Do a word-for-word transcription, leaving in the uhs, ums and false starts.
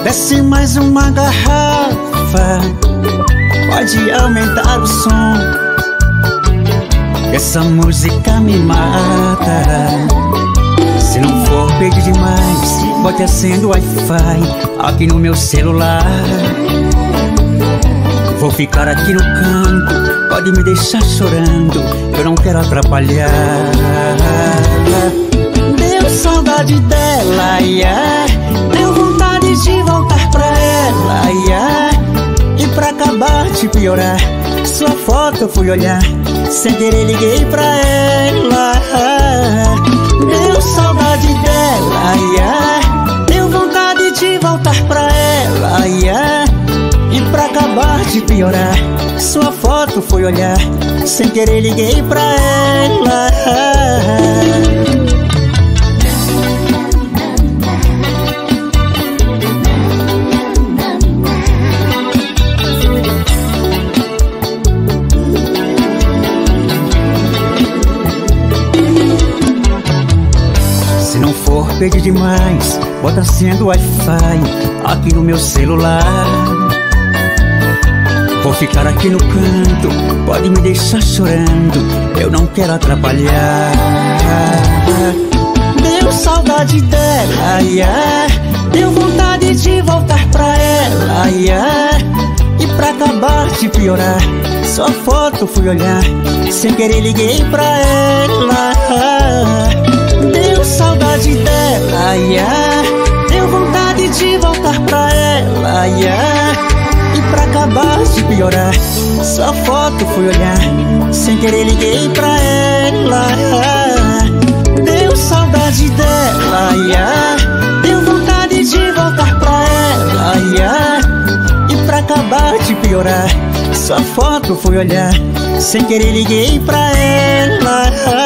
Desce mais uma garrafa, pode aumentar o som. Essa música me mata. Se não for pedir demais, bote acendo o Wi-Fi aqui no meu celular. Vou ficar aqui no canto, pode me deixar chorando, eu não quero atrapalhar. Deu saudade dela, yeah. Deu vontade de voltar pra ela, yeah. E pra acabar de piorar, sua foto eu fui olhar, sem querer liguei pra ela. Deu saudade dela, yeah. Deu vontade de voltar pra ela, yeah. E pra acabar de piorar, sua foto fui olhar, sem querer liguei pra ela. Se não for pedir demais, bota acendo o Wi-Fi aqui no meu celular. Vou ficar aqui no canto, pode me deixar chorando, eu não quero atrapalhar. Deu saudade dela, yeah. Deu vontade de voltar pra ela, yeah. E pra acabar de piorar, sua foto fui olhar, sem querer liguei pra ela. Deu saudade dela, yeah. Deu vontade de voltar pra ela, yeah. E pra acabar de piorar, sua foto fui olhar, sem querer liguei pra ela. Deu saudade dela, yeah. Deu vontade de voltar pra ela, yeah. E pra acabar de piorar, sua foto fui olhar, sem querer liguei pra ela.